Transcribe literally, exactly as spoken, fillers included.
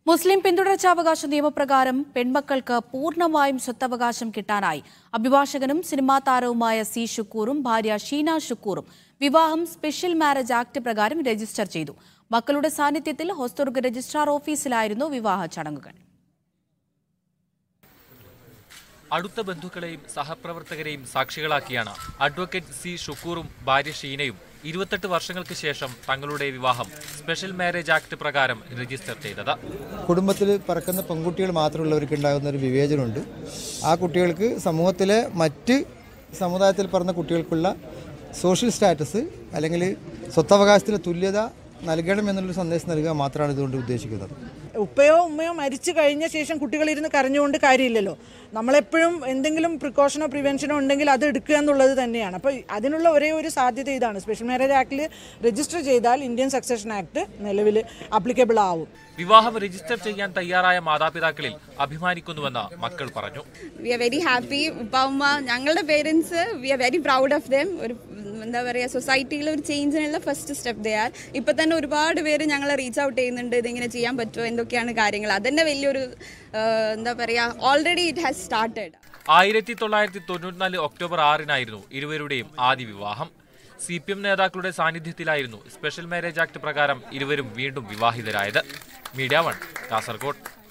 മുസ്ലിം പിന്തുടർച്ചാവകാശ നിയമപ്രകാരം പെൺമക്കൾക്ക് പൂർണ്ണമായും സ്വത്തവകാശം കിട്ടാനായി അഭിഭാഷകനും സിനിമാ താരവുമായ സി ഷുക്കൂറും ഭാര്യ ഷീന ഷുക്കൂറും വിവാഹം സ്പെഷ്യൽ മാരേജ് ആക്ട് പ്രകാരം രജിസ്റ്റർ ചെയ്തു. മക്കളുടെ സാന്നിധ്യത്തിൽ ഹോസ്ദുർഗ് രജിസ്ട്രാർ ഓഫീസിലായിരുന്നു വിവാഹ ചടങ്ങുകൾ. അടുത്ത ബന്ധുക്കളെയും സഹപ്രവർത്തകരെയും സാക്ഷികളാക്കിയാണ് അഡ്വക്കേറ്റ് സി ഷുക്കൂറും ഭാര്യ ഷീനയും ഇരുപത്തെട്ട് വർഷങ്ങൾക്ക് ശേഷം തങ്ങളുടെ വിവാഹം സ്പെഷ്യൽ മാരേജ് ആക്ട് പ്രകാരം രജിസ്റ്റർ ചെയ്തത്. കുടുംബത്തിൽ പറക്കുന്ന പെൺകുട്ടികൾ മാത്രമുള്ളവർക്ക് ഉണ്ടാകുന്ന ഒരു വിവേചനമുണ്ട്. ആ കുട്ടികൾക്ക് സമൂഹത്തിലെ മറ്റ് സമുദായത്തിൽ പറഞ്ഞ കുട്ടികൾക്കുള്ള സോഷ്യൽ സ്റ്റാറ്റസ് അല്ലെങ്കിൽ സ്വത്തവകാശത്തിലെ തുല്യത നൽകണം എന്നുള്ളൊരു സന്ദേശം നൽകുക മാത്രമാണ് ഇതുകൊണ്ട് ഉദ്ദേശിക്കുന്നത്. ഉപ്പയോ ഉമ്മയോ മരിച്ചു കഴിഞ്ഞ ശേഷം കുട്ടികളിരുന്ന് കരഞ്ഞുകൊണ്ട് കാര്യമില്ലല്ലോ. നമ്മളെപ്പോഴും എന്തെങ്കിലും പ്രിക്കോഷനോ പ്രിവെൻഷനോ ഉണ്ടെങ്കിൽ അത് എടുക്കുക എന്നുള്ളത് തന്നെയാണ്. അപ്പോൾ അതിനുള്ള ഒരേ ഒരു സാധ്യത ഇതാണ്. സ്പെഷ്യൽ മാരേജ് ആക്ടിൽ രജിസ്റ്റർ ചെയ്താൽ ഇന്ത്യൻ സക്സഷൻ ആക്ട് നിലവിൽ ആപ്ലിക്കബിൾ ആവും. വിവാഹം രജിസ്റ്റർ ചെയ്യാൻ തയ്യാറായ മാതാപിതാക്കളിൽ അഭിമാനിക്കുന്നുവെന്ന് മക്കൾ പറഞ്ഞു. We are very happy. ഉപ്പ ഉമ്മ ഞങ്ങളുടെ parents, we are very proud of them. ഒരു എന്താ പറയുക, സൊസൈറ്റിയിൽ ഒരു ചേഞ്ചിനുള്ള ഫസ്റ്റ് സ്റ്റെപ്പ് ദേ ആർ. ഇപ്പം തന്നെ ഒരുപാട് പേര് ഞങ്ങളെ റീച്ച് ഔട്ട് ചെയ്യുന്നുണ്ട്, ഇതിങ്ങനെ ചെയ്യാൻ പറ്റുമോ, എന്തൊക്കെയാണ് കാര്യങ്ങൾ. അതന്നെ വലിയൊരു എന്താ പറയുക, ഓൾറെഡി ഇറ്റ് ഹാസ് സ്റ്റാർട്ടഡ്. ആയിരത്തി തൊള്ളായിരത്തി തൊണ്ണൂറ്റിനാല് ഒക്ടോബർ ആറിനായിരുന്നു ഇരുവരുടെയും ആദ്യ വിവാഹം. സി പി എം നേതാക്കളുടെ സാന്നിധ്യത്തിലായിരുന്നു സ്പെഷ്യൽ മാരേജ് ആക്ട് പ്രകാരം ഇരുവരും വീണ്ടും വിവാഹിതരായത്. Media one, Kasaragod.